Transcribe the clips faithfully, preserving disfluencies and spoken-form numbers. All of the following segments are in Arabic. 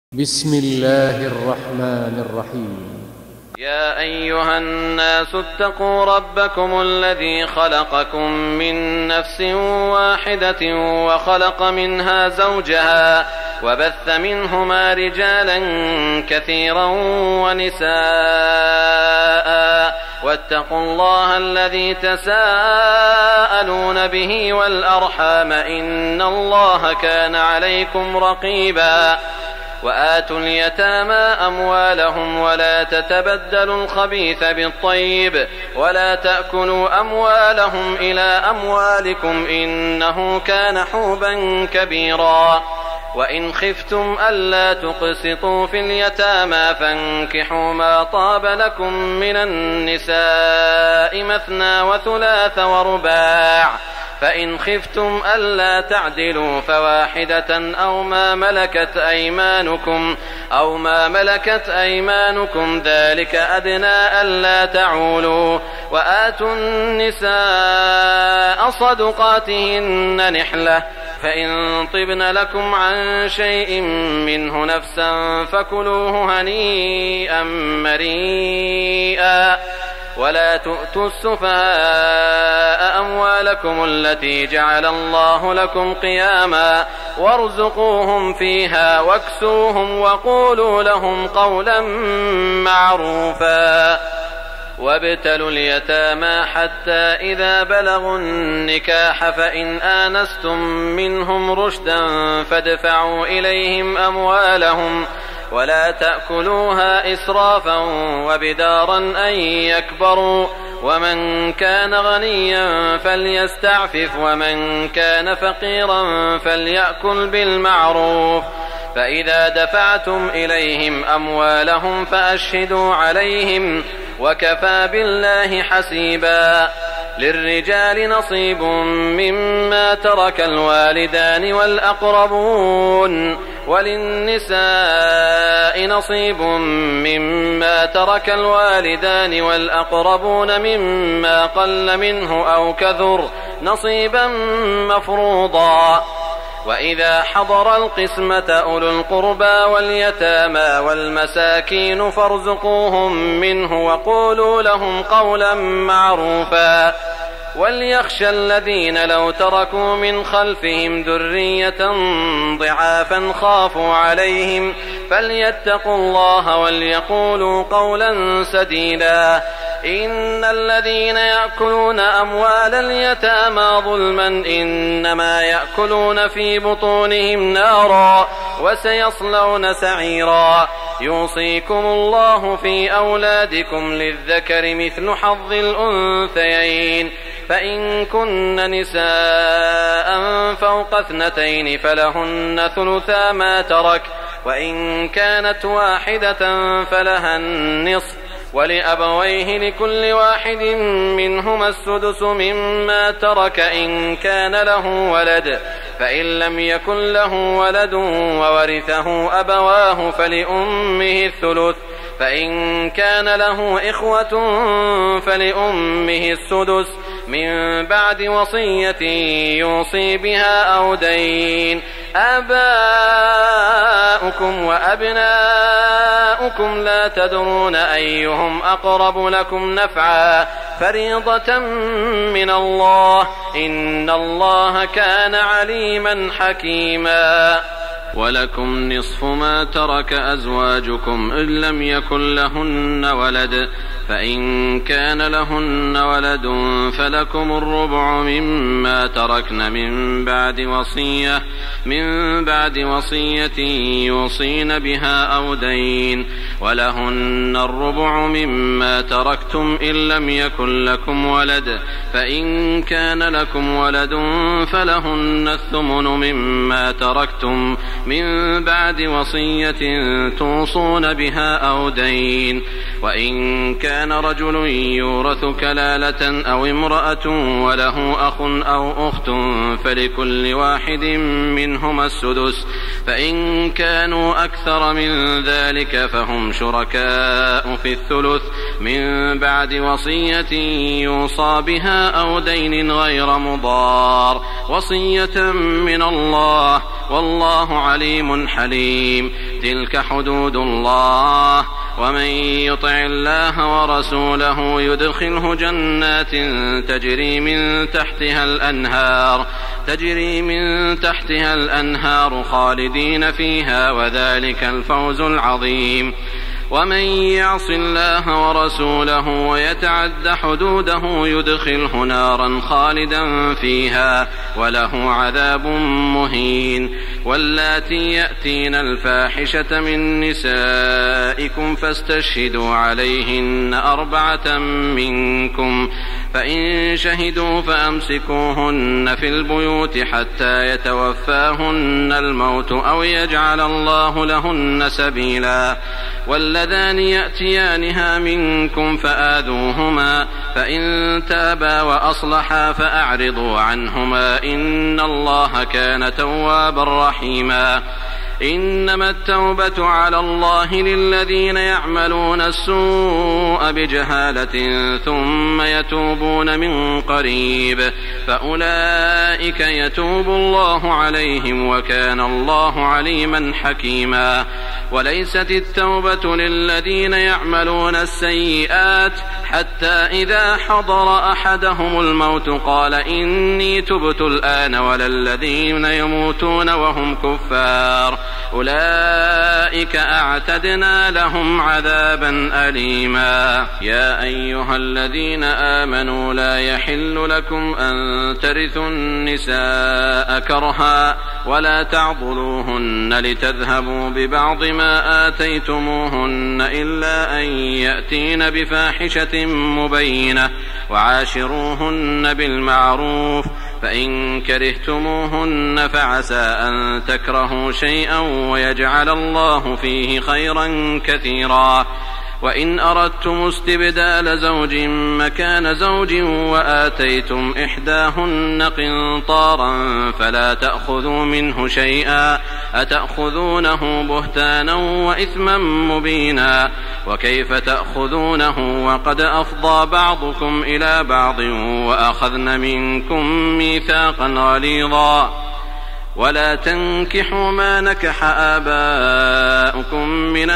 بسم الله الرحمن الرحيم. يا أيها الناس اتقوا ربكم الذي خلقكم من نفس واحدة وخلق منها زوجها وبث منهما رجالا كثيرا ونساء واتقوا الله الذي تساءلون به والأرحام إن الله كان عليكم رقيبا وآتوا اليتامى أموالهم ولا تتبدلوا الخبيث بالطيب ولا تأكلوا أموالهم إلى أموالكم إنه كان حوبا كبيرا وإن خفتم ألا تقسطوا في اليتامى فانكحوا ما طاب لكم من النساء مثنى وثلاث ورباع فإن خفتم ألا تعدلوا فواحدة أو ما ملكت أيمانكم أو ما ملكت أيمانكم ذلك أدنى ألا تعولوا وآتوا النساء صدقاتهن نحلة فإن طبن لكم عن شيء منه نفسا فكلوه هنيئا مريئا ولا تؤتوا السفهاء أموالكم التي جعل الله لكم قياما وارزقوهم فيها واكسوهم وقولوا لهم قولا معروفا وابتلوا اليتامى حتى إذا بلغوا النكاح فإن آنستم منهم رشدا فادفعوا إليهم أموالهم ولا تأكلوها إسرافا وبدارا أن يكبروا ومن كان غنيا فليستعفف ومن كان فقيرا فليأكل بالمعروف فإذا دفعتم إليهم أموالهم فأشهدوا عليهم وكفى بالله حسيبا للرجال نصيب مما ترك الوالدان والأقربون وللنساء نصيب مما ترك الوالدان والأقربون مما قل منه أو كثر نصيبا مفروضا وإذا حضر القسمة أولو القربى واليتامى والمساكين فارزقوهم منه وقولوا لهم قولا معروفا وليخشى الذين لو تركوا من خلفهم ذرية ضعافا خافوا عليهم فليتقوا الله وليقولوا قولا سديدا إن الذين يأكلون أموال اليتامى ظلما إنما يأكلون في بطونهم نارا وسيصلون سعيرا يوصيكم الله في أولادكم للذكر مثل حظ الأنثيين فإن كن نساء فوق اثنتين فلهن ثلثا ما ترك وإن كانت واحدة فلها النصف ولأبويه لكل واحد منهما السدس مما ترك إن كان له ولد فإن لم يكن له ولد وورثه أبواه فلأمه الثلث فإن كان له إخوة فلأمه السدس من بعد وصية يوصي بها أو دين آباؤكم وأبناؤكم لا تدرون أيهم أقرب لكم نفعا فريضة من الله إن الله كان عليما حكيما ولكم نصف ما ترك أزواجكم إن لم يكن لهن ولد فإن كان لهن ولد فلكم الربع مما تركن من بعد وصية من بعد وصية يوصين بها أو دين ولهن الربع مما تركتم إن لم يكن لكم ولد فإن كان لكم ولد فلهن الثمن مما تركتم من بعد وصية توصون بها أو دين وإن كان رجل يورث كلالة أو امرأة وله أخ أو أخت فلكل واحد منهما السدس فإن كانوا أكثر من ذلك فهم شركاء في الثلث من بعد وصية يوصى بها أو دين غير مضار وصية من الله والله عليم حليم تلك حدود الله ومن يطع الله ورسوله يدخله جنات تجري من تحتها الأنهار تجري من تحتها الأنهار خالدين فيها وذلك الفوز العظيم ومن يعص الله ورسوله ويتعد حدوده يدخله نارا خالدا فيها وله عذاب مهين واللاتي يأتين الفاحشة من نسائكم فاستشهدوا عليهن أربعة منكم فإن شهدوا فأمسكوهن في البيوت حتى يتوفاهن الموت أو يجعل الله لهن سبيلا واللذان يأتيانها منكم فآذوهما فإن تابا وأصلحا فأعرضوا عنهما إن الله كان توابا رحيما إنما التوبة على الله للذين يعملون السوء بجهالة ثم يتوبون من قريب فأولئك يتوب الله عليهم وكان الله عليما حكيما وليست التوبة للذين يعملون السيئات حتى إذا حضر أحدهم الموت قال إني تبت الآن ولا الذين يموتون وهم كفار أولئك أعتدنا لهم عذابا أليما يا أيها الذين آمنوا لا يحل لكم أن ترثوا النساء كرها ولا تعضلوهن لتذهبوا ببعض ما آتيتموهن إلا أن يأتين بفاحشة مبينة وعاشروهن بالمعروف فإن كرهتموهن فعسى أن تكرهوا شيئا ويجعل الله فيه خيرا كثيرا وإن أردتم استبدال زوج مكان زوج وآتيتم إحداهن قنطارا فلا تأخذوا منه شيئا أتأخذونه بهتانا وإثما مبينا وكيف تأخذونه وقد أفضى بعضكم إلى بعض وأخذن منكم ميثاقا غليظا ولا تنكحوا ما نكح آباؤكم من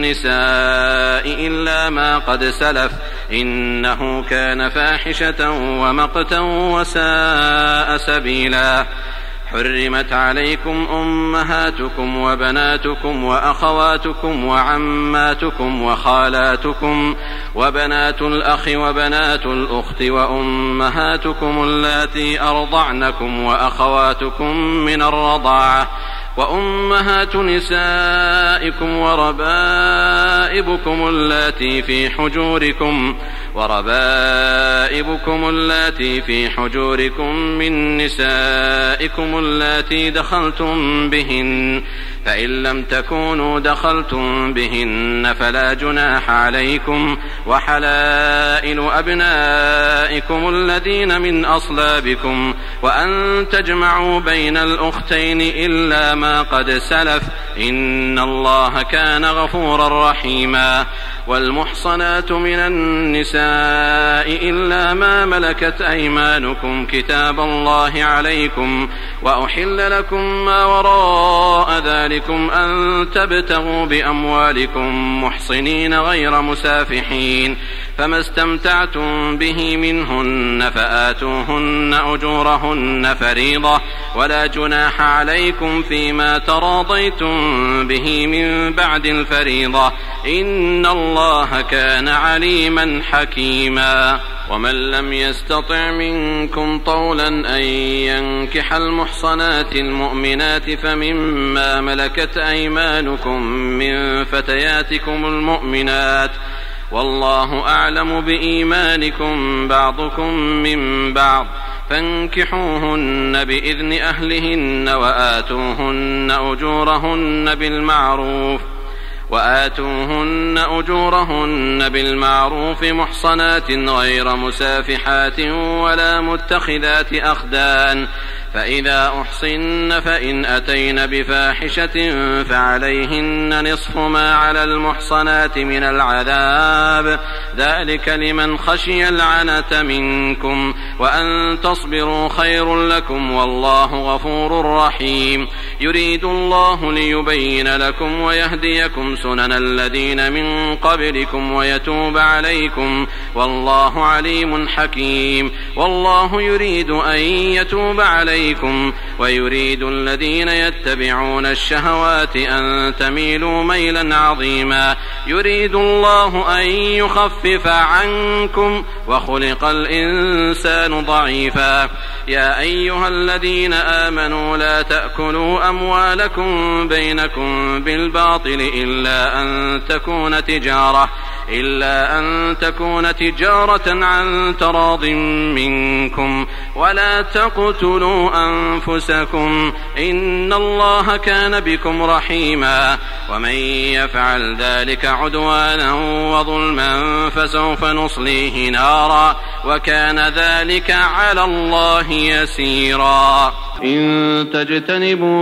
النساء إلا ما قد سلف إنه كان فاحشة ومقتا وساء سبيلا حرمت عليكم أمهاتكم وبناتكم وأخواتكم وعماتكم وخالاتكم وبنات الأخ وبنات الأخت وأمهاتكم اللاتي أرضعنكم وأخواتكم من الرضاعة وأمهات نسائكم وربائبكم اللاتي في حجوركم وربائبكم اللاتي في حجوركم من نسائكم اللاتي دخلتم بهن فإن لم تكونوا دخلتم بهن فلا جناح عليكم وحلائل أبنائكم الذين من أصلابكم وأن تجمعوا بين الأختين إلا ما قد سلف إن الله كان غفورا رحيما والمحصنات من النساء إلا ما ملكت أيمانكم كتاب الله عليكم وأحل لكم ما وراء ذلكم أن تبتغوا بأموالكم محصنين غير مسافحين فما استمتعتم به منهن فآتوهن أجورهن فريضة ولا جناح عليكم فيما تراضيتم به من بعد الفريضة إن الله كان عليما حكيما ومن لم يستطع منكم طولا أن ينكح المحصنات المؤمنات فمما ملكت أيمانكم من فتياتكم المؤمنات والله أعلم بإيمانكم بعضكم من بعض فانكحوهن بإذن أهلهن وآتوهن أجورهن بالمعروف وآتوهن أجورهن بالمعروف محصنات غير مسافحات ولا متخذات أخدان فإذا أحصن فإن أتين بفاحشة فعليهن نصف ما على المحصنات من العذاب، ذلك لمن خشي العنة منكم، وأن تصبروا خير لكم، والله غفور رحيم. يريد الله ليبين لكم ويهديكم سنن الذين من قبلكم ويتوب عليكم، والله عليم حكيم. والله يريد أن يتوب عليكم ويريد الذين يتبعون الشهوات أن تميلوا ميلا عظيما. يريد الله أن يخفف عنكم وخلق الإنسان ضعيفا. يا أيها الذين آمنوا لا تأكلوا أموالكم بينكم بالباطل إلا أن تكون تجارة إلا أن تكون تجارة عن تراض منكم، ولا تقتلوا أنفسكم، إن الله كان بكم رحيما. ومن يفعل ذلك عدوانا وظلما فسوف نصليه نارا، وكان ذلك على الله يسيرا. إن تجتنبوا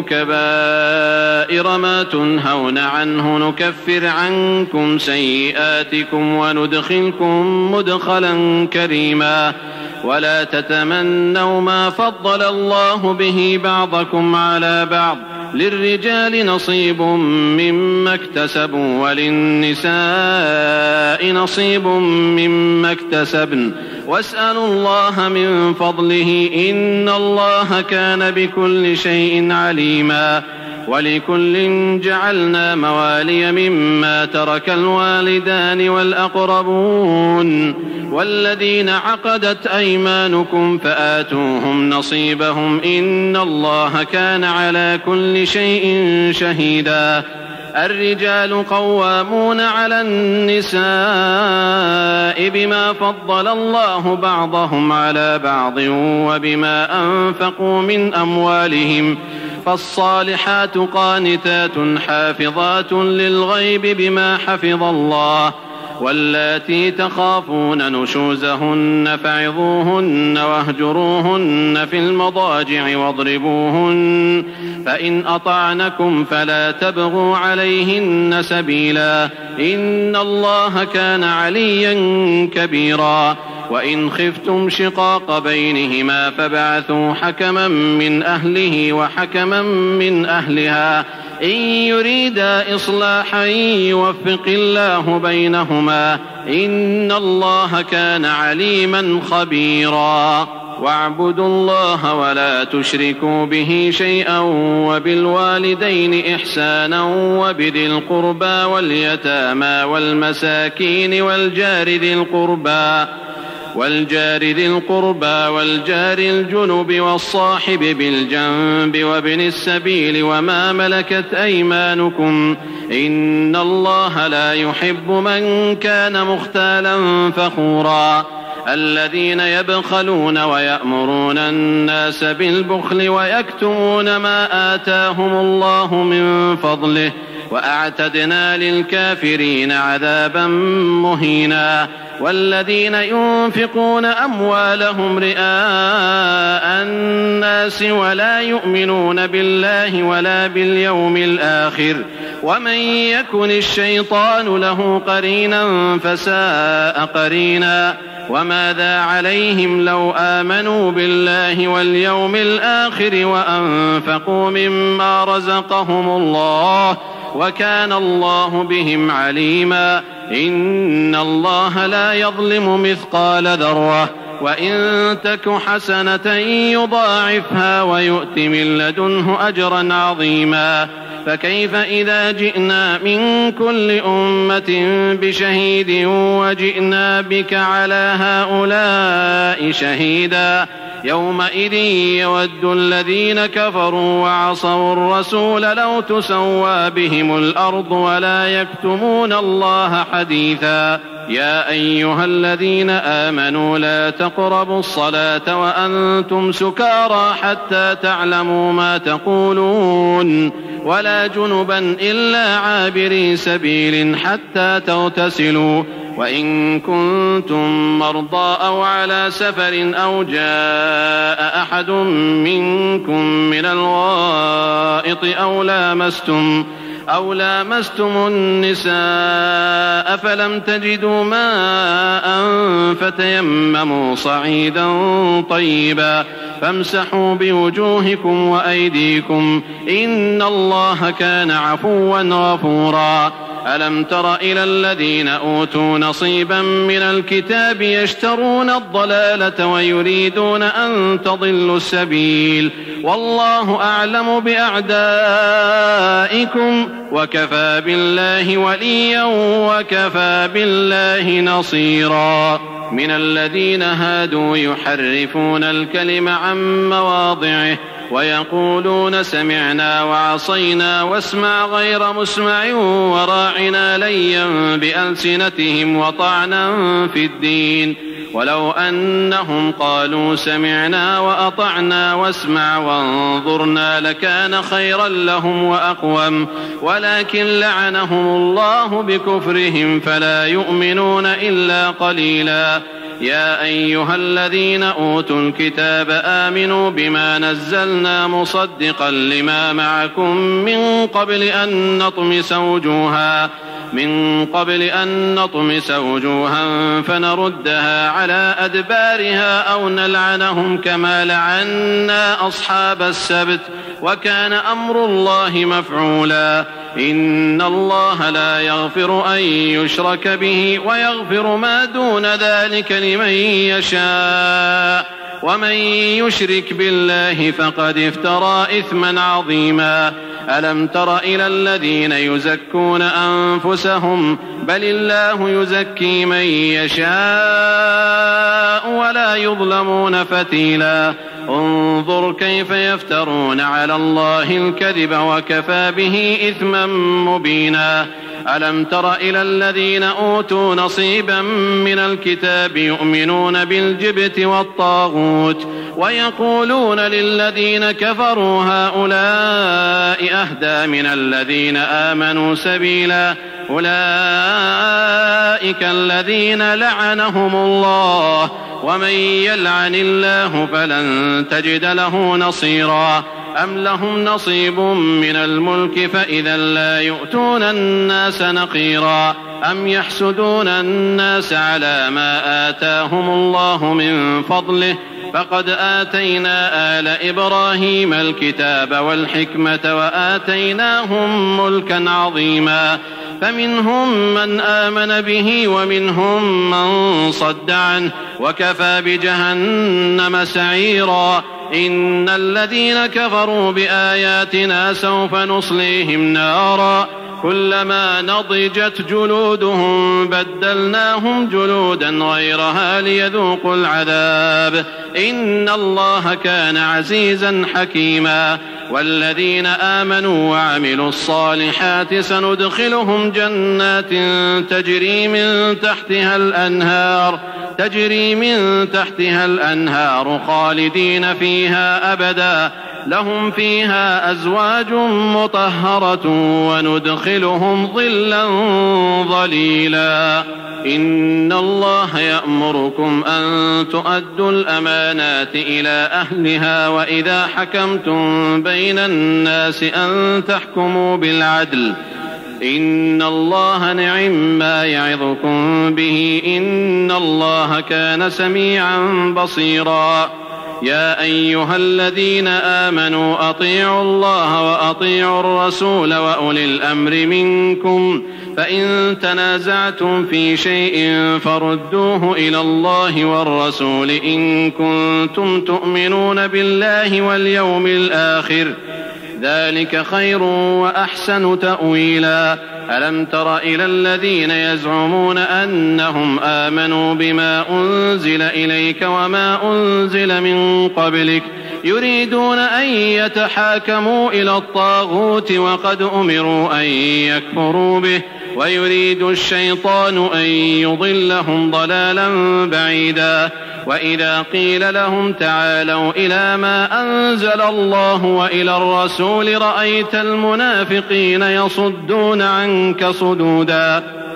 كبائر ما تنهون عنه نكفر عنكم سيئاتكم وندخلكم مدخلا كريما. ولا تتمنوا ما فضل الله به بعضكم على بعض، للرجال نصيب مما اكتسبوا وللنساء نصيب مما اكتسبن، واسألوا الله من فضله، إن الله كان بكل شيء عليما. ولكل جعلنا موالي مما ترك الوالدان والأقربون والذين عقدت أيمانكم فآتوهم نصيبهم، إن الله كان على كل شيء شهيدا. الرجال قوامون على النساء بما فضل الله بعضهم على بعض وبما أنفقوا من أموالهم، فالصالحات قانتات حافظات للغيب بما حفظ الله. واللاتي تخافون نشوزهن فعظوهن واهجروهن في المضاجع واضربوهن، فإن أطعنكم فلا تبغوا عليهن سبيلا، إن الله كان عليا كبيرا. وإن خفتم شقاق بينهما فابعثوا حكما من أهله وحكما من أهلها، إن يريدا إصلاحا يوفق الله بينهما، إن الله كان عليما خبيرا. واعبدوا الله ولا تشركوا به شيئا، وبالوالدين إحسانا، وبذي القربى واليتامى والمساكين والجار ذي القربى والجار ذي القربى والجار الجنب والصاحب بالجنب وابن السبيل وما ملكت أيمانكم، إن الله لا يحب من كان مختالا فخورا. الذين يبخلون ويأمرون الناس بالبخل ويكتمون ما آتاهم الله من فضله، وأعتدنا للكافرين عذابا مهينا. والذين ينفقون أموالهم رئاء الناس ولا يؤمنون بالله ولا باليوم الآخر، ومن يكن الشيطان له قرينا فساء قرينا. وماذا عليهم لو آمنوا بالله واليوم الآخر وأنفقوا مما رزقهم الله، وكان الله بهم عليما. إن الله لا يظلم مثقال ذرة، وإن تك حسنة يضاعفها ويؤت من لدنه أجرا عظيما. فكيف إذا جئنا من كل أمة بشهيد وجئنا بك على هؤلاء شهيدا، يومئذ يود الذين كفروا وعصوا الرسول لو تسوى بهم الأرض ولا يكتمون الله حديثا. يا أيها الذين آمنوا لا تقربوا الصلاة وأنتم سكارى حتى تعلموا ما تقولون، ولا جنبا إلا عابري سبيل حتى تغتسلوا، وإن كنتم مرضى أو على سفر أو جاء أحد منكم من الغائط أو لامستم أو لامستم النساء فلم تجدوا ماء فتيمموا صعيدا طيبا فامسحوا بوجوهكم وأيديكم إن الله كان عفوا غفورا. ألم تر إلى الذين أوتوا نصيبا من الكتاب يشترون الضلالة ويريدون أن تضلوا السبيل والله أعلم بأعدائكم وكفى بالله وليا وكفى بالله نصيرا. من الذين هادوا يحرفون الكلم عن مواضعه ويقولون سمعنا وعصينا واسمع غير مسمع وراعنا ليا بألسنتهم وطعنا في الدين ولو أنهم قالوا سمعنا وأطعنا واسمع وانظرنا لكان خيرا لهم وأقوم ولكن لعنهم الله بكفرهم فلا يؤمنون إلا قليلا. يا أيها الذين أوتوا الكتاب آمنوا بما نزلنا مصدقا لما معكم من قبل أن نطمس وجوها من قبل أن نطمس وجوها فنردها على أدبارها أو نلعنهم كما لعنا أصحاب السبت وكان أمر الله مفعولا. إن الله لا يغفر أن يشرك به ويغفر ما دون ذلك لمن يشاء ومن يشرك بالله فقد افترى إثما عظيما. ألم تر إلى الذين يزكون أنفسهم بل الله يزكي من يشاء ولا يظلمون فتيلا. انظر كيف يفترون على الله الكذب وكفى به إثما مبينا. ألم تر إلى الذين أوتوا نصيبا من الكتاب يؤمنون بالجبت والطاغوت ويقولون للذين كفروا هؤلاء أهدى من الذين آمنوا سبيلا. أولئك الذين لعنهم الله ومن يلعن الله فلن تجد له نصيرا. أم لهم نصيب من الملك فإذا لا يؤتون الناس نقيرا. أم يحسدون الناس على ما آتاهم الله من فضله فقد آتينا آل إبراهيم الكتاب والحكمة وآتيناهم ملكا عظيما. فمنهم من آمن به ومنهم من صد عنه وكفى بجهنم سعيرا. إن الذين كفروا بآياتنا سوف نصليهم نارا كلما نضجت جلودهم بدلناهم جلودا غيرها ليذوقوا العذاب إن الله كان عزيزا حكيما. والذين آمنوا وعملوا الصالحات سندخلهم جنات تجري من تحتها الأنهار تجري من تحتها الأنهار خالدين فيها أبدا لهم فيها أزواج مطهرة وندخلهم ظلا ظليلا. إن الله يأمركم أن تؤدوا الأمانات إلى أهلها وإذا حكمتم بين الناس أن تحكموا بالعدل إن الله نعم ما يعظكم به إن الله كان سميعا بصيرا. يا أيها الذين آمنوا أطيعوا الله وأطيعوا الرسول وأولي الأمر منكم فإن تنازعتم في شيء فردوه إلى الله والرسول إن كنتم تؤمنون بالله واليوم الآخر ذلك خير وأحسن تأويلا. ألم تر إلى الذين يزعمون أنهم آمنوا بما أنزل إليك وما أنزل من قبلك يريدون أن يتحاكموا إلى الطاغوت وقد أمروا أن يكفروا به ويريد الشيطان أن يضلهم ضلالا بعيدا. وإذا قيل لهم تعالوا إلى ما أنزل الله وإلى الرسول رأيت المنافقين يصدون عنك صدودا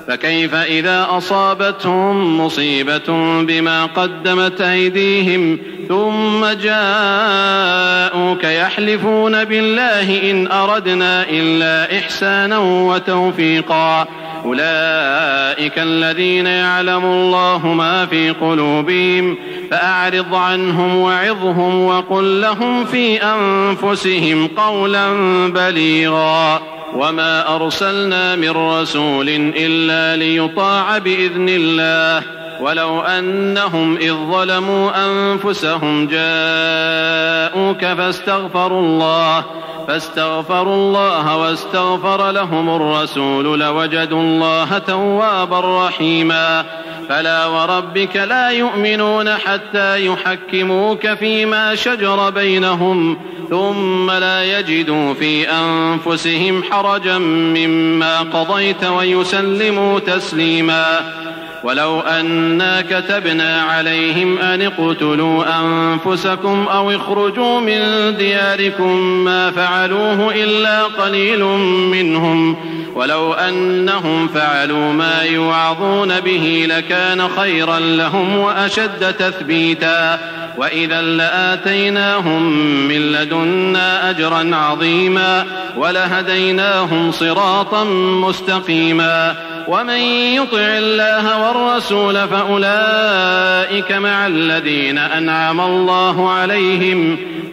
فكيف إذا أصابتهم مصيبة بما قدمت أيديهم ثم جاءوك يحلفون بالله إن أردنا إلا إحسانا وتوفيقا أولئك الذين يعلم الله ما في قلوبهم فأعرض عنهم وعظهم وقل لهم في أنفسهم قولا بليغا وما أرسلنا من رسول إلا ليطاع بإذن الله ولو أنهم إذ ظلموا أنفسهم جاءوك فاستغفروا الله فاستغفروا الله واستغفر لهم الرسول لوجدوا الله توابا رحيما فلا وربك لا يؤمنون حتى يحكموك فيما شجر بينهم ثم لا يجدوا في أنفسهم حرجا مما قضيت ويسلموا تسليما ولو أنا كتبنا عليهم أن اقتلوا أنفسكم أو اخرجوا من دياركم ما فعلوه إلا قليل منهم ولو أنهم فعلوا ما يوعظون به لكان خيرا لهم وأشد تثبيتا وإذا لآتيناهم من لدنا أجرا عظيما ولهديناهم صراطا مستقيما ومن يطع الله والرسول فأولئك مع الذين أنعم الله عليهم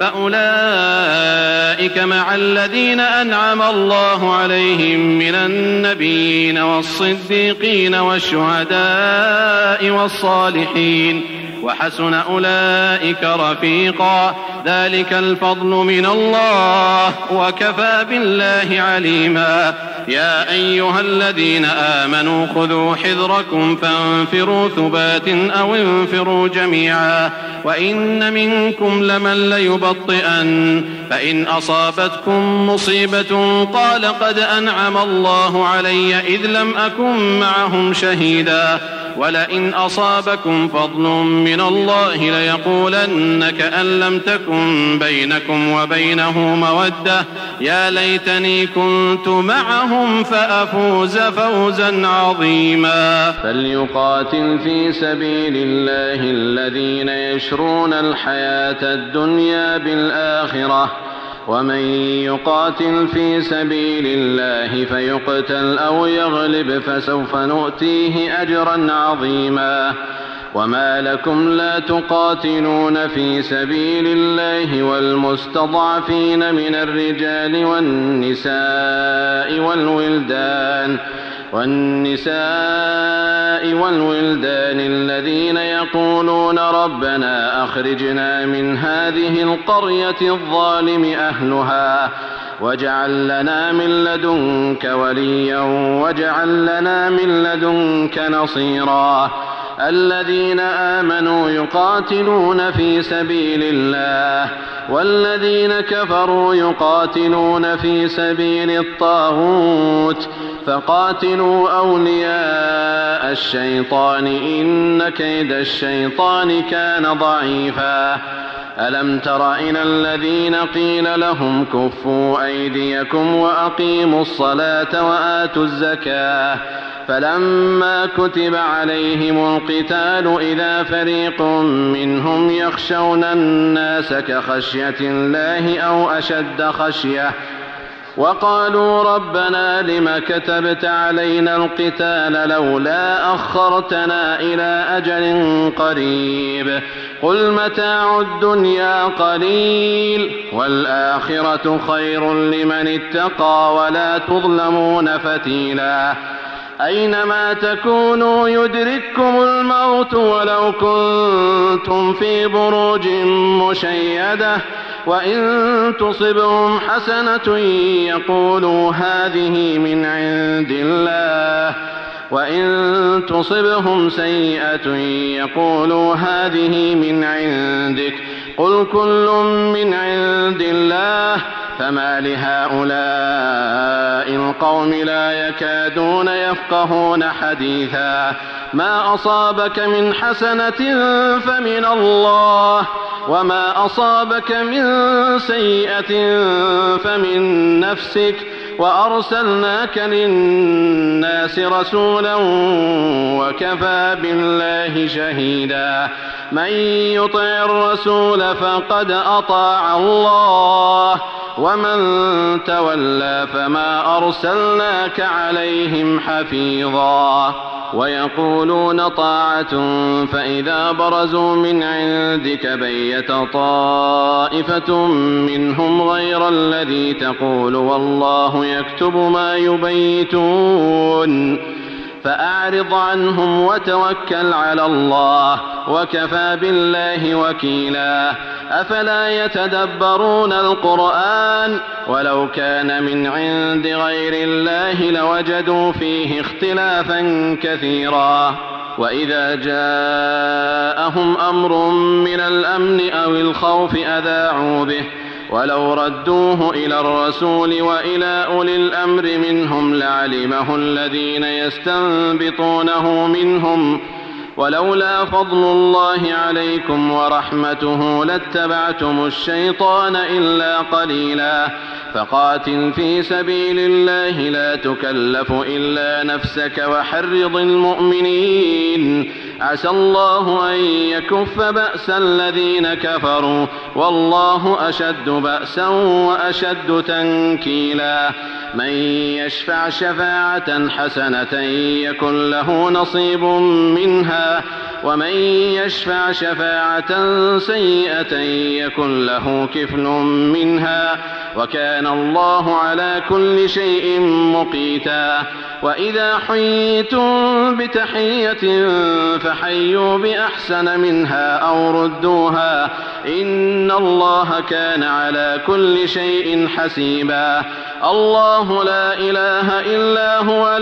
فأولئك مع الذين أنعم الله عليهم من النبيين والصديقين والشهداء والصالحين وحسن أولئك رفيقا ذلك الفضل من الله وكفى بالله عليما يا أيها الذين آمنوا خذوا حذركم فانفروا ثبات أو انفروا جميعا وإن منكم لمن ليبطئن فإن أصابتكم مصيبة قال قد أنعم الله علي إذ لم أكن معهم شهيدا ولئن أصابكم فضل من الله ليقولن كأن لم تكن بينكم وبينه مودة يا ليتني كنت معهم فأفوز فوزا عظيما فليقاتل في سبيل الله الذين يشرون الحياة الدنيا بالآخرة ومن يقاتل في سبيل الله فيقتل أو يغلب فسوف نؤتيه أجرا عظيما وما لكم لا تقاتلون في سبيل الله والمستضعفين من الرجال والنساء والولدان والنساء والولدان الذين يقولون ربنا أخرجنا من هذه القرية الظالم أهلها واجعل لنا من لدنك وليا واجعل لنا من لدنك نصيرا الذين آمنوا يقاتلون في سبيل الله والذين كفروا يقاتلون في سبيل الطاغوت فقاتلوا أولياء الشيطان إن كيد الشيطان كان ضعيفا ألم تر إلى الذين قيل لهم كفوا أيديكم وأقيموا الصلاة وآتوا الزكاة فلما كتب عليهم القتال إذا فريق منهم يخشون الناس كخشية الله أو أشد خشية وقالوا ربنا لم كتبت علينا القتال لولا أخرتنا إلى أجل قريب قل متاع الدنيا قليل والآخرة خير لمن اتقى ولا تظلمون فتيلا أينما تكونوا يدرككم الموت ولو كنتم في بروج مشيدة وإن تصبهم حسنة يقولوا هذه من عند الله وإن تصبهم سيئة يقولوا هذه من عندك قل كل من عند الله فما لهؤلاء القوم لا يكادون يفقهون حديثا ما أصابك من حسنة فمن الله وما أصابك من سيئة فمن نفسك وأرسلناك للناس رسولا وكفى بالله شهيدا من يطع الرسول فقد أطاع الله ومن تولى فما أرسلناك عليهم حفيظا ويقولون طاعة فإذا برزوا من عندك بيت طائفة منهم غير الذي تقول والله يكتب ما يبيتون فأعرض عنهم وتوكل على الله وكفى بالله وكيلا أفلا يتدبرون القرآن ولو كان من عند غير الله لوجدوا فيه اختلافا كثيرا وإذا جاءهم أمر من الأمن أو الخوف أذاعوا به ولو ردوه إلى الرسول وإلى أولي الأمر منهم لعلمه الذين يستنبطونه منهم ولولا فضل الله عليكم ورحمته لاتبعتم الشيطان إلا قليلا فقاتل في سبيل الله لا تكلف إلا نفسك وحرض المؤمنين عسى الله أن يكف بأس الذين كفروا والله أشد بأسا وأشد تنكيلا من يشفع شفاعة حسنة يكن له نصيب منها ومن يشفع شفاعة سيئة يكن له كفل منها وكان الله على كل شيء مقيتا وإذا حييتم بتحية فحيوا بأحسن منها أو ردوها إن الله كان على كل شيء حسيبا الله لا إله إلا هو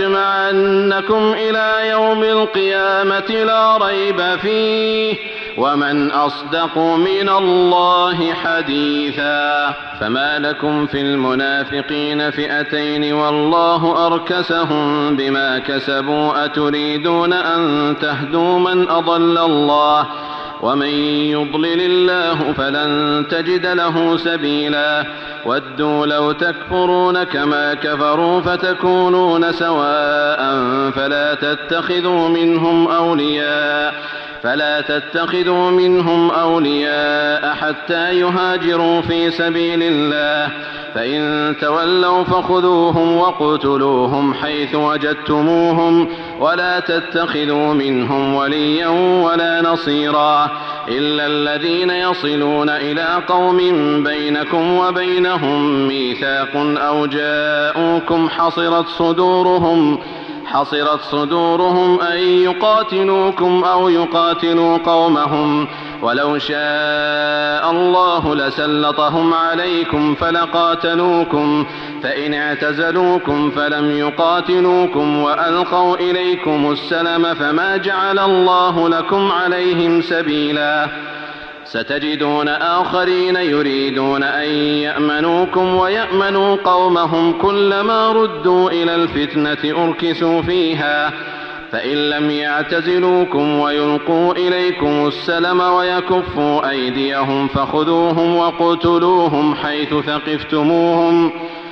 ليجمعنكم إلى يوم القيامة لا ريب فيه ومن أصدق من الله حديثا فما لكم في المنافقين فئتين والله أركسهم بما كسبوا أتريدون أن تهدوا من أضل الله ومن يضلل الله فلن تجد له سبيلا ودوا لو تكفرون كما كفروا فتكونون سواء فلا تتخذوا منهم أولياء فلا تتخذوا منهم أولياء حتى يهاجروا في سبيل الله فإن تولوا فخذوهم وقتلوهم حيث وجدتموهم ولا تتخذوا منهم وليا ولا نصيرا إلا الذين يصلون إلى قوم بينكم وبينهم ميثاق أو جاءوكم حصرت صدورهم حصرت صدورهم أن يقاتلوكم أو يقاتلوا قومهم ولو شاء الله لسلطهم عليكم فلقاتلوكم فإن اعتزلوكم فلم يقاتلوكم وألقوا إليكم السلم فما جعل الله لكم عليهم سبيلا ستجدون آخرين يريدون أن يأمنوكم ويأمنوا قومهم كلما ردوا إلى الفتنة أركسوا فيها فإن لم يعتزلوكم ويلقوا إليكم السلم ويكفوا أيديهم فخذوهم وقتلوهم حيث ثقفتموهم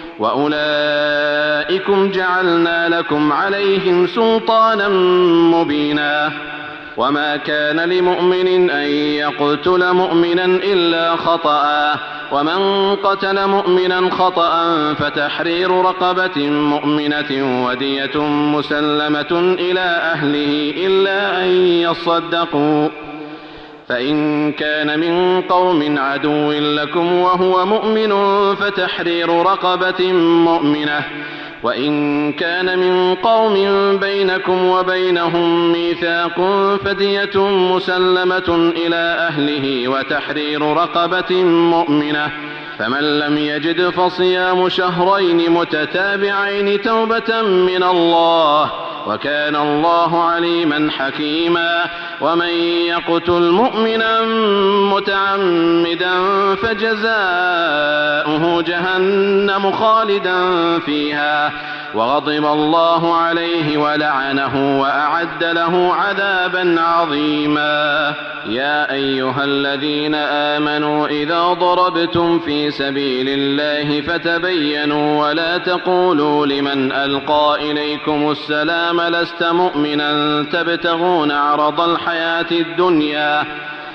وأولئكم جعلنا لكم عليهم سلطانا مبينا وما كان لمؤمن أن يقتل مؤمنا إلا خطأ ومن قتل مؤمنا خطأ فتحرير رقبة مؤمنة ودية مسلمة إلى أهله إلا أن يصدقوا فإن كان من قوم عدو لكم وهو مؤمن فتحرير رقبة مؤمنة وإن كان من قوم بينكم وبينهم ميثاق فدية مسلمة إلى أهله وتحرير رقبة مؤمنة فمن لم يجد فصيام شهرين متتابعين توبة من الله وكان الله عليما حكيما ومن يقتل مؤمنا متعمدا فجزاؤه جهنم خالدا فيها وغضب الله عليه ولعنه وأعد له عذابا عظيما. يا أيها الذين آمنوا إذا ضربتم في سبيل الله فتبينوا ولا تقولوا لمن ألقى إليكم السلام لست مؤمنا تبتغون عرض الحياة الدنيا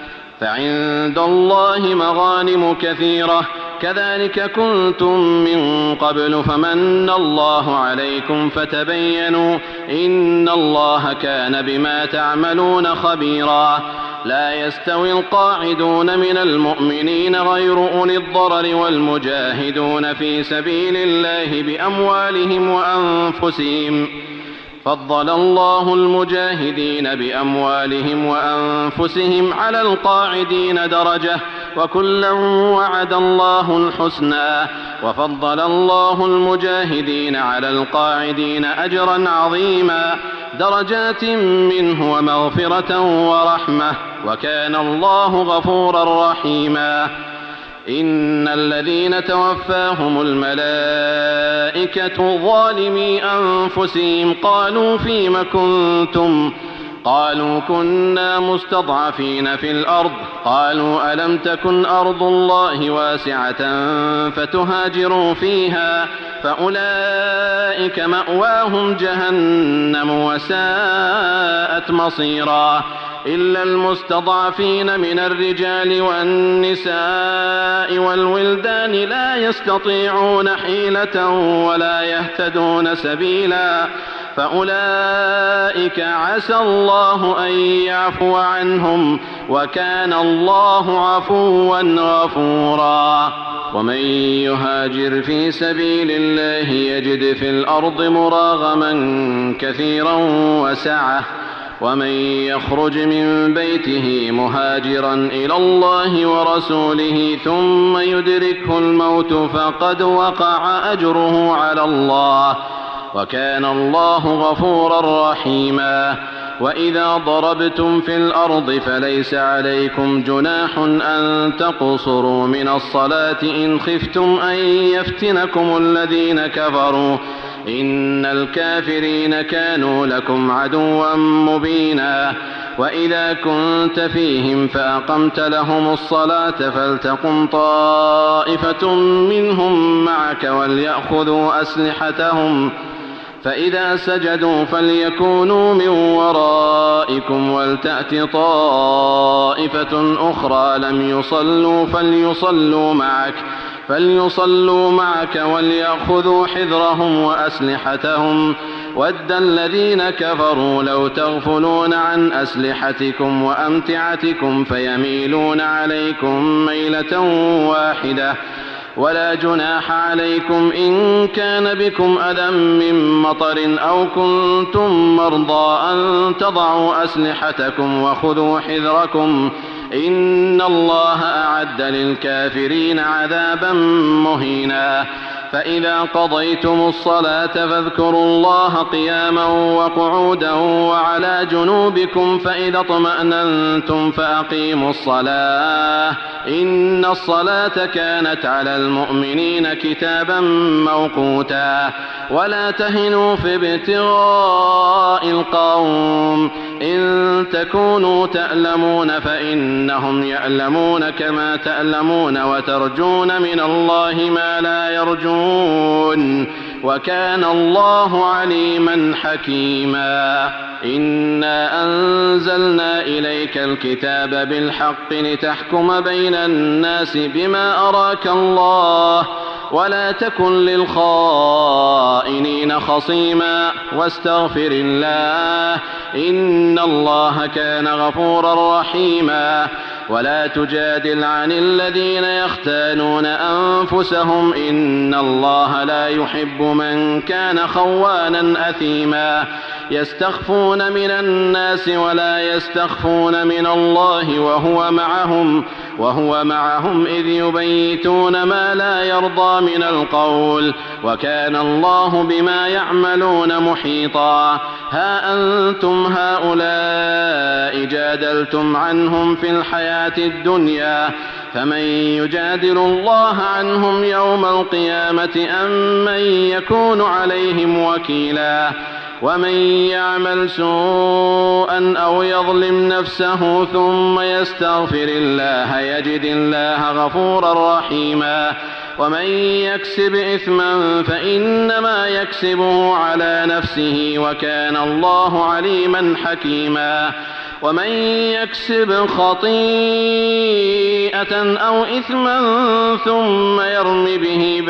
فعند الله مغانم كثيرة كذلك كنتم من قبل فمن الله عليكم فتبينوا إن الله كان بما تعملون خبيرا. لا يستوي القاعدون من المؤمنين غير أولي الضرر والمجاهدون في سبيل الله بأموالهم وأنفسهم فضل الله المجاهدين بأموالهم وأنفسهم على القاعدين درجة وكلا وعد الله الحسنى وفضل الله المجاهدين على القاعدين أجرا عظيما درجات منه ومغفرة ورحمة وكان الله غفورا رحيما. إن الذين توفاهم الملائكة ظالمي أنفسهم قالوا فيم كنتم قالوا كنا مستضعفين في الأرض قالوا ألم تكن أرض الله واسعة فتهاجروا فيها فأولئك مأواهم جهنم وساءت مصيرا. إلا المستضعفين من الرجال والنساء والولدان لا يستطيعون حيلة ولا يهتدون سبيلا فأولئك عسى الله أن يعفو عنهم وكان الله عفوا غفورا. ومن يهاجر في سبيل الله يجد في الأرض مراغما كثيرا وسعة ومن يخرج من بيته مهاجرا إلى الله ورسوله ثم يدركه الموت فقد وقع أجره على الله وكان الله غفورا رحيما. وإذا ضربتم في الأرض فليس عليكم جناح أن تقصروا من الصلاة إن خفتم أن يفتنكم الذين كفروا إن الكافرين كانوا لكم عدوا مبينا. وإذا كنت فيهم فأقمت لهم الصلاة فلتقم طائفة منهم معك وليأخذوا أسلحتهم فإذا سجدوا فليكونوا من ورائكم ولتأت طائفة أخرى لم يصلوا فليصلوا معك فليصلوا معك وليأخذوا حذرهم وأسلحتهم ود الذين كفروا لو تغفلون عن أسلحتكم وأمتعتكم فيميلون عليكم ميلة واحدة ولا جناح عليكم إن كان بكم أذى من مطر أو كنتم مرضى أن تضعوا أسلحتكم وخذوا حذركم إن الله أعد للكافرين عذابا مهينا. فإذا قضيتم الصلاة فاذكروا الله قياما وقعودا وعلى جنوبكم فإذا اطمأننتم فأقيموا الصلاة إن الصلاة كانت على المؤمنين كتابا موقوتا. ولا تهنوا في ابتغاء القوم إن تكونوا تألمون فإنهم يألمون كما تألمون وترجون من الله ما لا يرجون وكان الله عليما حكيما. إنا أنزلنا إليك الكتاب بالحق لتحكم بين الناس بما أراك الله ولا تكن للخائنين خصيما واستغفر الله إن الله كان غفورا رحيما. ولا تجادل عن الذين يختانون أنفسهم إن الله لا يحب من كان خوانا أثيما. يستخفون من الناس ولا يستخفون من الله وهو معهم وهو معهم إذ يبيتون ما لا يرضى من القول وكان الله بما يعملون محيطا. ها أنتم هؤلاء جادلتم عنهم في الحياة الدنيا فمن يجادل الله عنهم يوم القيامة أم من يكون عليهم وكيلا ومن يعمل سوءا أو يظلم نفسه ثم يستغفر الله يجد الله غفورا رحيما ومن يكسب إثما فإنما يكسبه على نفسه وكان الله عليما حكيما ومن يكسب خطيئة أو إثما ثم يرم به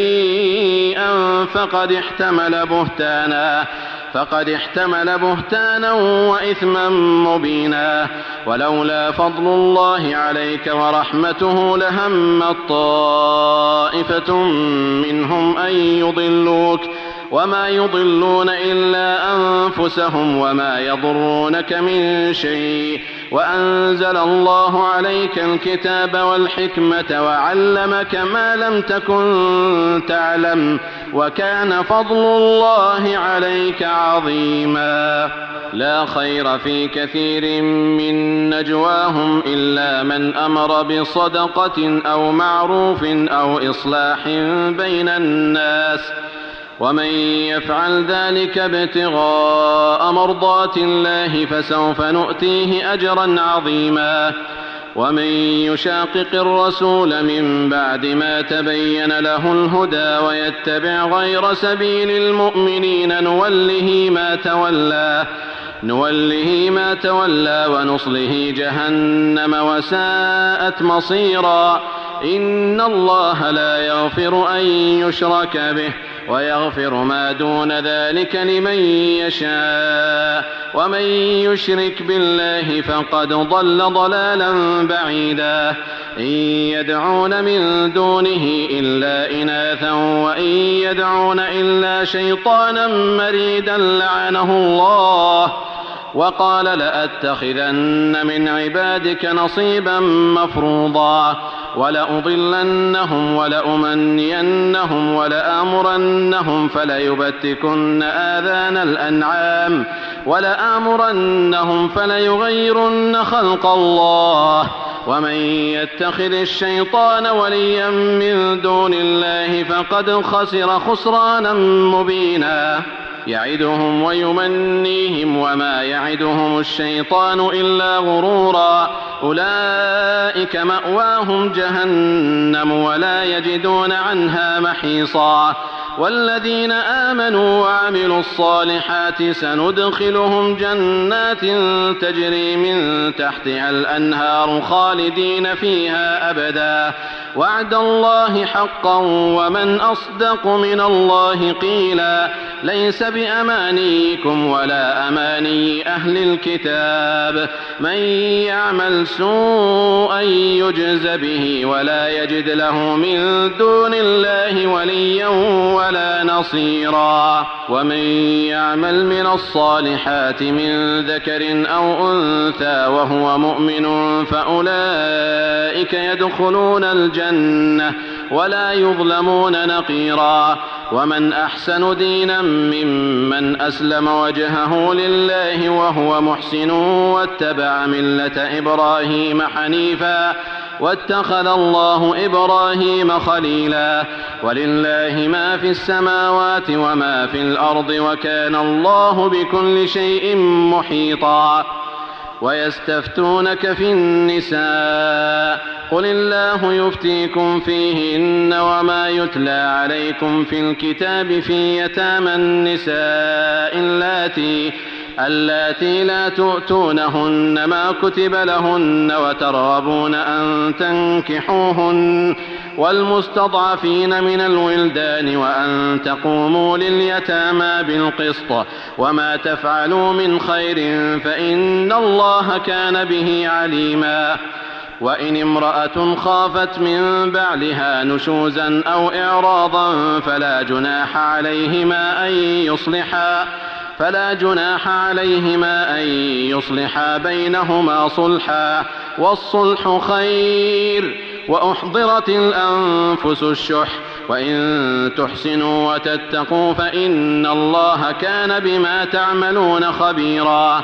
بريئا فقد احتمل بهتانا فقد احتمل بهتانا وإثما مبينا ولولا فضل الله عليك ورحمته لهمت طائفة منهم أن يضلوك وما يضلون إلا أنفسهم وما يضرونك من شيء وأنزل الله عليك الكتاب والحكمة وعلمك ما لم تكن تعلم وكان فضل الله عليك عظيما لا خير في كثير من نجواهم إلا من أمر بصدقة أو معروف أو إصلاح بين الناس ومن يفعل ذلك ابتغاء مرضات الله فسوف نؤتيه أجرا عظيما ومن يشاقق الرسول من بعد ما تبين له الهدى ويتبع غير سبيل المؤمنين نوله ما تولى نوله ما تولى ونصله جهنم وساءت مصيرا إن الله لا يغفر أن يشرك به ويغفر ما دون ذلك لمن يشاء ومن يشرك بالله فقد ضل ضلالا بعيدا إن يدعون من دونه إلا إناثا وإن يدعون إلا شيطانا مريدا لعنه الله وقال لأتخذن من عبادك نصيبا مفروضا ولأضلنهم ولأمنينهم ولآمرنهم فليبتكن آذان الأنعام ولآمرنهم فليغيرن خلق الله ومن يتخذ الشيطان وليا من دون الله فقد خسر خسرانا مبينا يعدهم ويمنيهم وما يعدهم الشيطان إلا غرورا أولئك مأواهم جهنم ولا يجدون عنها محيصا والذين آمنوا وعملوا الصالحات سندخلهم جنات تجري من تحتها الأنهار خالدين فيها أبدا وعد الله حقا ومن أصدق من الله قيلا ليس بأمانيكم ولا أماني أهل الكتاب من يعمل سوءا يجز به ولا يجد له من دون الله وليا ولا نصيرا ومن يعمل من الصالحات من ذكر أو أنثى وهو مؤمن فأولئك يدخلون الجنة ولا يظلمون نقيرا ومن أحسن دينا ممن أسلم وجهه لله وهو محسن واتبع ملة إبراهيم حنيفا واتخذ الله إبراهيم خليلا ولله ما في السماوات وما في الأرض وكان الله بكل شيء محيطا ويستفتونك في النساء قل الله يفتيكم فيهن وما يتلى عليكم في الكتاب في يتامى النساء اللاتي اللاتي لا تؤتونهن ما كتب لهن وترغبون أن تنكحوهن والمستضعفين من الولدان وأن تقوموا لليتامى بالقسط وما تفعلوا من خير فإن الله كان به عليما وإن امرأة خافت من بعلها نشوزا أو إعراضا فلا جناح عليهما أن يصلحا فلا جناح عليهما أن يصلحا بينهما صلحا والصلح خير وأحضرت الأنفس الشح وإن تحسنوا وتتقوا فإن الله كان بما تعملون خبيرا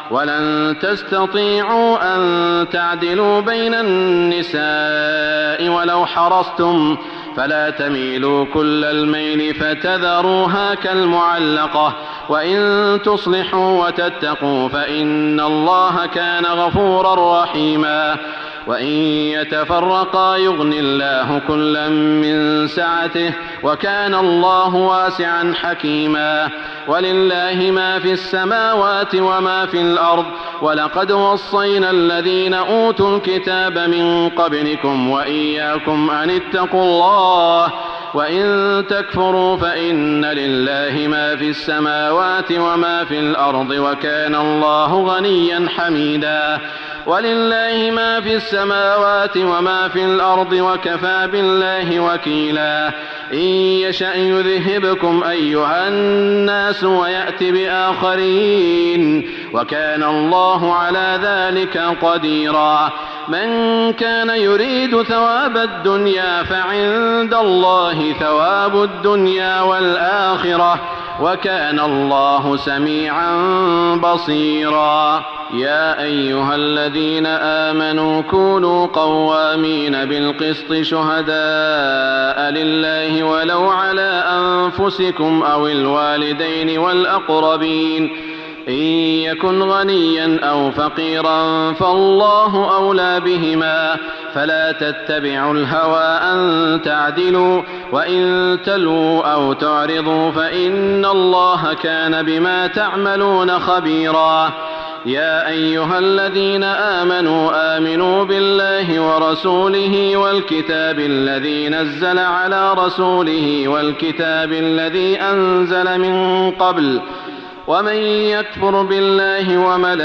ولن تستطيعوا أن تعدلوا بين النساء ولو حرصتم فلا تميلوا كل الميل فتذروها كالمعلقة وإن تصلحوا وتتقوا فإن الله كان غفورا رحيما وإن يتفرقا يغن الله كلا من سعته وكان الله واسعا حكيما ولله ما في السماوات وما في الأرض ولقد وصينا الذين أوتوا الكتاب من قبلكم وإياكم أن اتقوا الله وإن تكفروا فإن لله ما في السماوات وما في الأرض وكان الله غنيا حميدا ولله ما في السماوات وما في الأرض وكفى بالله وكيلا إن يشأ يذهبكم أيها الناس ويأت بآخرين وكان الله على ذلك قديرا من كان يريد ثواب الدنيا فعند الله ثواب الدنيا والآخرة وكان الله سميعا بصيرا يا أيها الذين آمنوا كونوا قوامين بالقسط شهداء لله ولو على أنفسكم أو الوالدين والأقربين إن يكن غنيا أو فقيرا فالله أولى بهما فلا تتبعوا الهوى أن تعدلوا وإن تلووا أو تعرضوا فإن الله كان بما تعملون خبيرا يا أيها الذين آمنوا آمنوا بالله ورسوله والكتاب الذي نزل على رسوله والكتاب الذي أنزل من قبل ومن يكفر بالله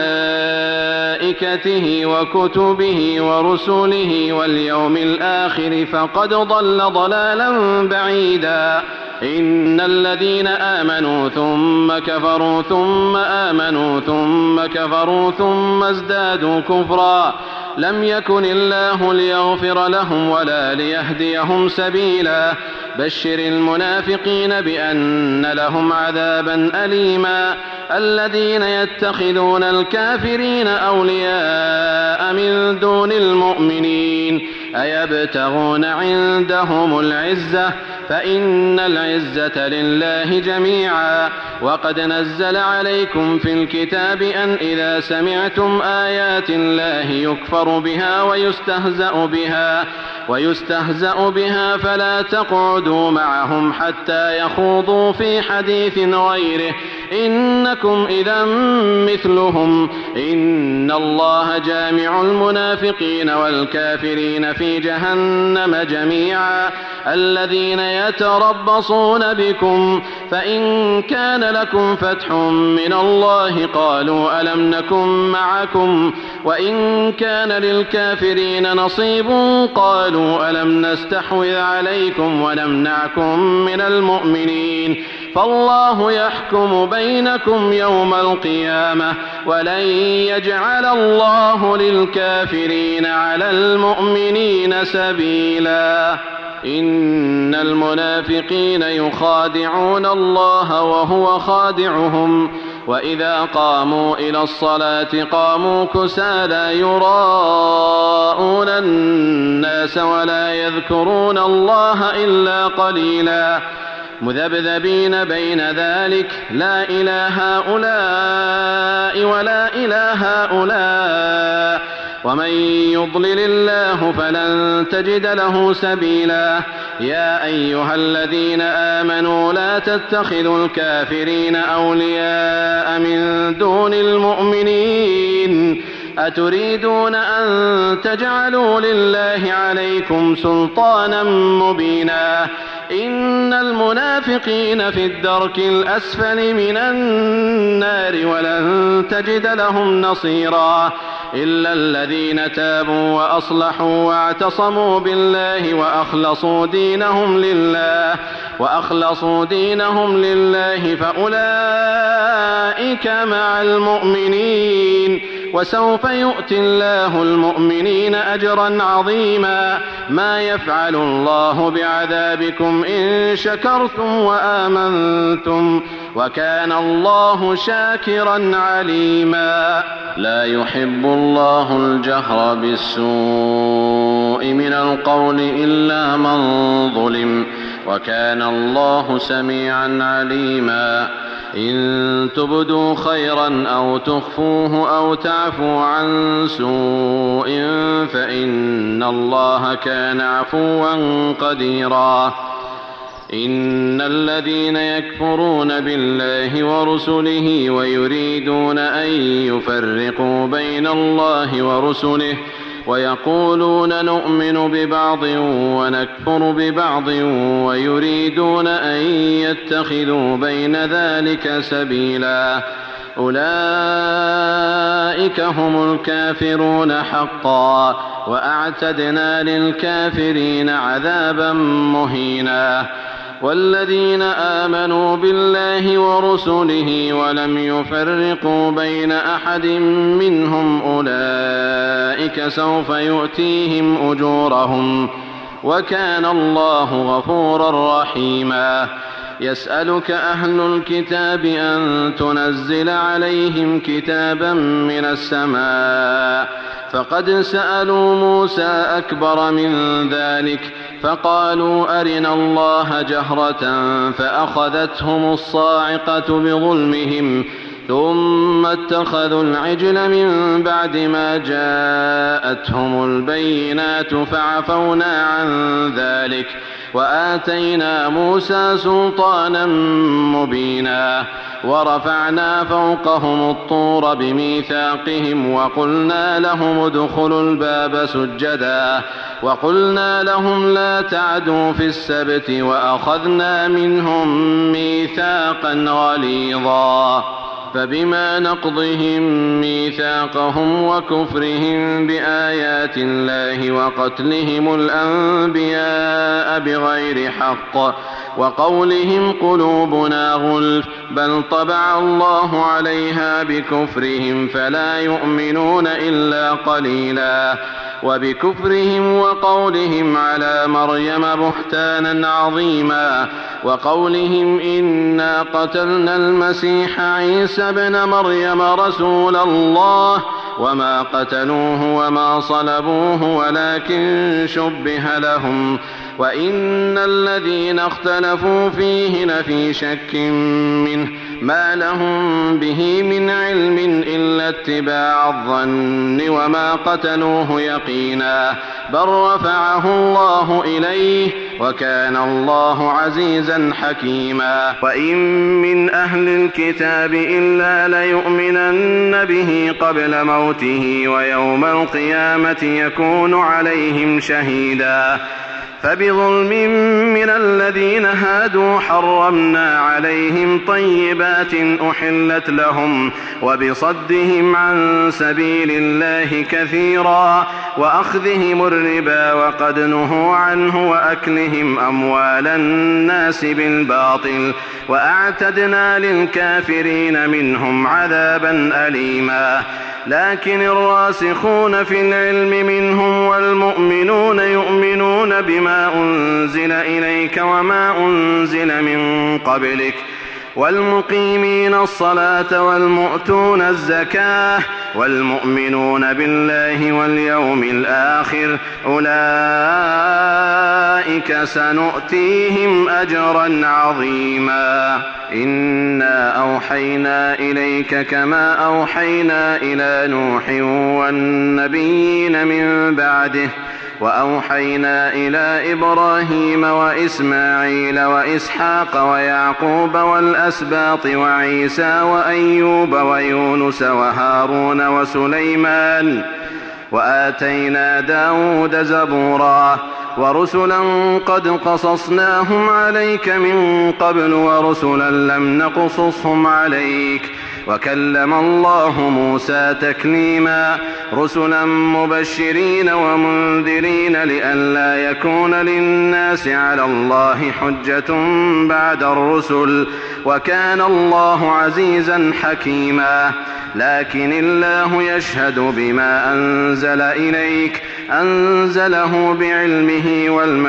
وملائكته وكتبه ورسله واليوم الآخر فقد ضل ضلالا بعيدا إن الذين آمنوا ثم كفروا ثم آمنوا ثم كفروا ثم ازدادوا كفرا لم يكن الله ليغفر لهم ولا ليهديهم سبيلا بشر المنافقين بأن لهم عذابا أليما الذين يتخذون الكافرين أولياء من دون المؤمنين أيبتغون عندهم العزة فإن العزة لله جميعا وقد نزل عليكم في الكتاب أن إذا سمعتم آيات الله يكفر بها ويستهزأ بها ويستهزأ بها فلا تقعدوا معهم حتى يخوضوا في حديث غيره إنكم إذا مثلهم إن الله جامع المنافقين والكافرين في جهنم جميعا الذين يتربصون بكم فإن كان لكم فتح من الله قالوا ألم نكن معكم وإن كان للكافرين نصيب قالوا ألم نستحوذ عليكم ونمنعكم من المؤمنين فالله يحكم بينكم يوم القيامة ولن يجعل الله للكافرين على المؤمنين سبيلا إن المنافقين يخادعون الله وهو خادعهم وإذا قاموا إلى الصلاة قاموا كسالى يراءون الناس ولا يذكرون الله إلا قليلا مذبذبين بين ذلك لا إلى هؤلاء ولا إلى هؤلاء ومن يضلل الله فلن تجد له سبيلا يا أيها الذين آمنوا لا تتخذوا الكافرين أولياء من دون المؤمنين أتريدون أن تجعلوا لله عليكم سلطانا مبينا إن المنافقين في الدرك الأسفل من النار ولن تجد لهم نصيرا إلا الذين تابوا وأصلحوا واعتصموا بالله وأخلصوا دينهم لله وأخلصوا دينهم لله فأولئك مع المؤمنين وسوف يؤتي الله المؤمنين أجرا عظيما. ما يفعل الله بعذابكم إن شكرتم وآمنتم وكان الله شاكرا عليما. لا يحب الله الجهر بالسوء من القول إلا من ظلم وكان الله سميعا عليما. إن تبدوا خيرا أو تخفوه أو تعفوا عن سوء فإن الله كان عفوا قديرا. إن الذين يكفرون بالله ورسله ويريدون أن يفرقوا بين الله ورسله ويقولون نؤمن ببعض ونكفر ببعض ويريدون أن يتخذوا بين ذلك سبيلا أولئك هم الكافرون حقا وأعتدنا للكافرين عذابا مهينا. والذين آمنوا بالله ورسله ولم يفرقوا بين أحد منهم أولئك سوف يؤتيهم أجورهم وكان الله غفورا رحيما. يسألك أهل الكتاب أن تنزل عليهم كتابا من السماء فقد سألوا موسى أكبر من ذلك فقالوا أرنا الله جهرة فأخذتهم الصاعقة بظلمهم ثم اتخذوا العجل من بعد ما جاءتهم البينات فعفونا عن ذلك وآتينا موسى سلطانا مبينا. ورفعنا فوقهم الطور بميثاقهم وقلنا لهم ادخلوا الباب سجدا وقلنا لهم لا تعدوا في السبت وأخذنا منهم ميثاقا غليظا. فبما نقضهم ميثاقهم وكفرهم بآيات الله وقتلهم الأنبياء بغير حق وقولهم قلوبنا غلف بل طبع الله عليها بكفرهم فلا يؤمنون إلا قليلا. وبكفرهم وقولهم على مريم بهتانا عظيما وقولهم إنا قتلنا المسيح عيسى ابن مريم رسول الله وما قتلوه وما صلبوه ولكن شبه لهم وإن الذين اختلفوا فيه لفي شك منه ما لهم به من علم إلا اتباع الظن وما قتلوه يقينا بل رفعه الله إليه وكان الله عزيزا حكيما. وإن من أهل الكتاب إلا ليؤمنن به قبل موته ويوم القيامة يكون عليهم شهيدا. فبظلم من الذين هادوا حرمنا عليهم طيبات أحلت لهم وبصدهم عن سبيل الله كثيرا وأخذهم الربا وقد نهوا عنه وأكلهم أموال الناس بالباطل وأعتدنا للكافرين منهم عذابا أليما. لكن الراسخون في العلم منهم والمؤمنون يؤمنون بما أنزل إليك وما أنزل من قبلك والمقيمين الصلاة والمؤتون الزكاة والمؤمنون بالله واليوم الآخر أولئك سنؤتيهم أجرا عظيما. إنا أوحينا إليك كما أوحينا إلى نوح والنبيين من بعده وأوحينا إلى إبراهيم وإسماعيل وإسحاق ويعقوب والأسباط وعيسى وأيوب ويونس وهارون وسليمان وآتينا داود زبورا ورسلا قد قصصناهم عليك من قبل ورسلا لم نقصصهم عليك وكلم الله موسى تكليما. رسلا مبشرين ومنذرين لئلا يكون للناس على الله حجة بعد الرسل وكان الله عزيزا حكيما. لكن الله يشهد بما أنزل إليك أنزله بعلمه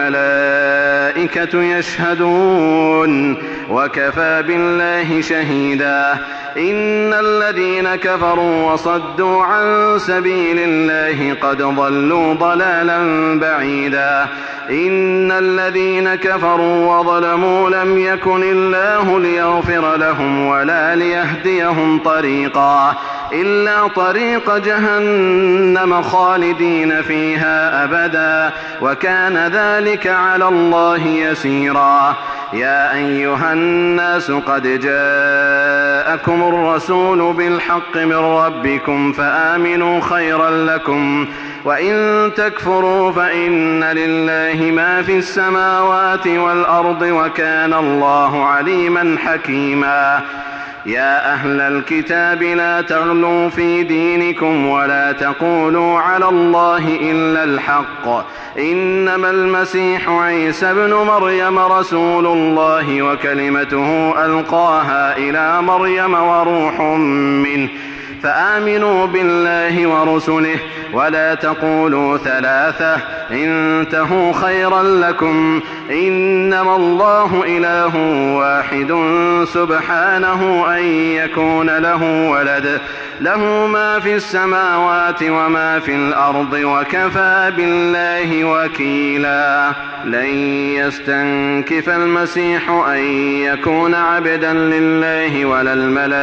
والملائكة يشهدون وكفى بالله شهيدا إن الذين كفروا وصدوا عن سبيل الله قد ضلوا ضلالا بعيدا إن الذين كفروا وظلموا لم يكن الله ليغفر لهم ولا ليهديهم طريقا إلا طريق جهنم خالدين فيها أبدا وكان ذلك على الله يسيرا يا أيها الناس قد جاءكم الرسول بالحق من ربكم فآمنوا خيرا لكم وإن تكفروا فإن لله ما في السماوات والأرض وكان الله عليما حكيما يا أهل الكتاب لا تغلوا في دينكم ولا تقولوا على الله إلا الحق إنما المسيح عيسى ابن مريم رسول الله وكلمته ألقاها إلى مريم وروح منه فآمنوا بالله ورسله ولا تقولوا ثلاثة انتهوا خيرا لكم إنما الله إله واحد سبحانه أن يكون له ولد له ما في السماوات وما في الأرض وكفى بالله وكيلا لن يستنكف المسيح أن يكون عبدا لله ولا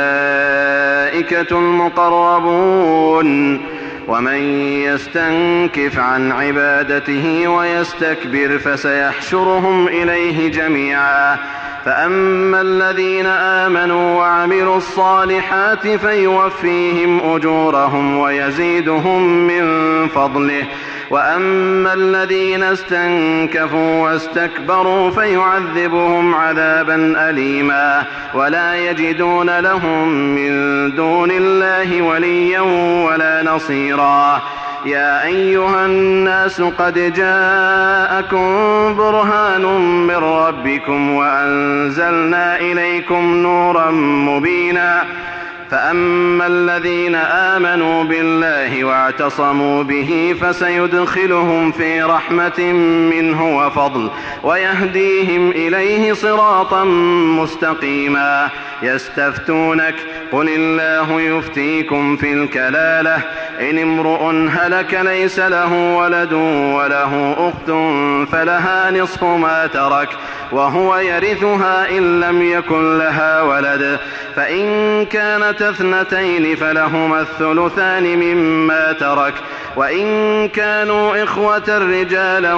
الملائكة المقربون ومن يستنكف عن عبادته ويستكبر فسيحشرهم إليه جميعا فأما الذين آمنوا وعملوا الصالحات فيوفيهم أجورهم ويزيدهم من فضله وأما الذين استنكفوا واستكبروا فيعذبهم عذابا أليما ولا يجدون لهم من دون الله وليا ولا نصيرا يا أيها الناس قد جاءكم برهان من ربكم وأنزلنا إليكم نورا مبينا فأما الذين آمنوا بالله واعتصموا به فسيدخلهم في رحمة منه وفضل ويهديهم إليه صراطا مستقيما يستفتونك قل الله يفتيكم في الكلالة إن امرؤ هلك ليس له ولد وله أخت فلها نصف ما ترك وهو يرثها إن لم يكن لها ولد فإن كانت اثنتين فلهما الثلثان مما ترك وإن كانوا إخوة رجالا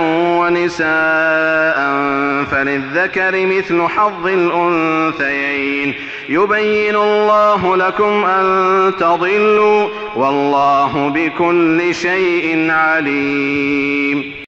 ونساء فللذكر مثل حظ الأنثيين يبين الله لكم أن تضلوا والله بكل شيء عليم.